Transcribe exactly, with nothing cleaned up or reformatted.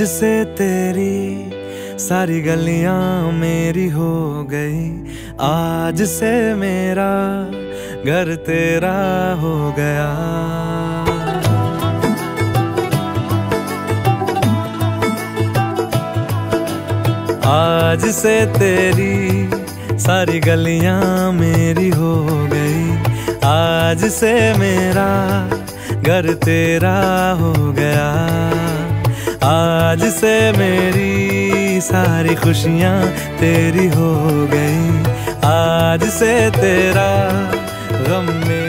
आज से तेरी सारी गलियां मेरी हो गई, आज से मेरा घर तेरा हो गया। आज से तेरी सारी गलियां मेरी हो गई, आज से मेरा घर तेरा हो गया। आज से मेरी सारी खुशियां तेरी हो गई, आज से तेरा गम में